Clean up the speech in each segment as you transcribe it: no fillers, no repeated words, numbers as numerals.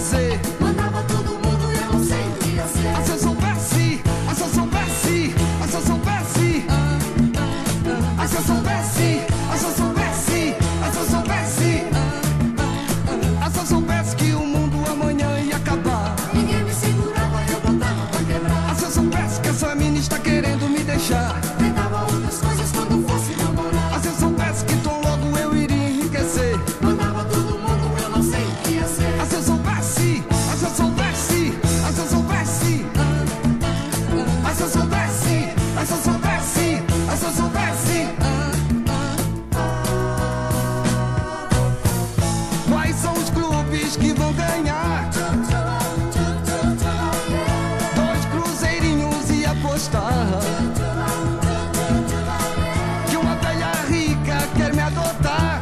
enriquecer. Mandava todo mundo, eu não sei o que ia ser. Se eu soubesse, se eu soubesse, se eu soubesse, se eu soubesse, se eu soubesse, se eu soubesse, se eu soubesse que o mundo amanhã ia acabar. Ninguém me segurava, eu botava pra quebrar. Se eu soubesse que essa mina está querendo me deixar. Tentava outras coisas quando fosse namorar. Se eu soubesse que tão logo eu iria enriquecer. Mandava todo mundo, eu não sei o que ia ser. Se eu soubesse, se eu soubesse, se eu soubesse, se eu soubesse, se eu soubesse, se eu soubesse. Quais são os clubes que vão ganhar? 2 cruzeirinhos e apostar. Que uma velha rica quer me adotar.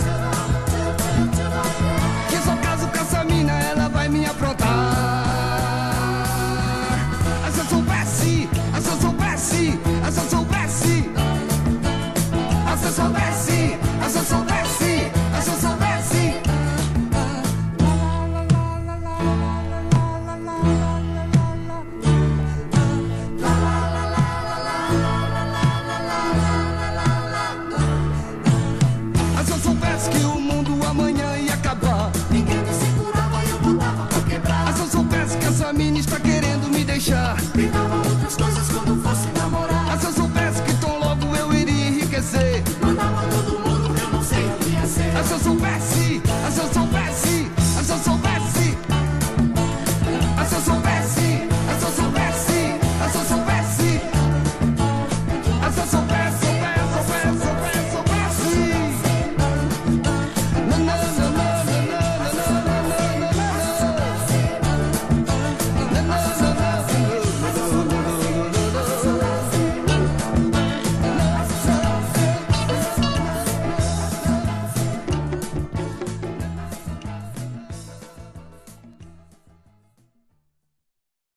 Que só caso com essa mina ela vai me aprontar. Se eu soubesse, se eu soubesse, se eu soubesse, se eu soubesse, se eu soubesse, se eu soubesse. Se eu soubesse que o mundo amanhã ia acabar. Ninguém me segurava, eu botava pra quebrar. Se eu soubesse que essa mina está querendo me deixar. Tentava outras coisas quando fosse namorar. Se eu soubesse que tão logo eu iria enriquecer. Mandava todo mundo, eu não sei o que ia ser. Se eu soubesse,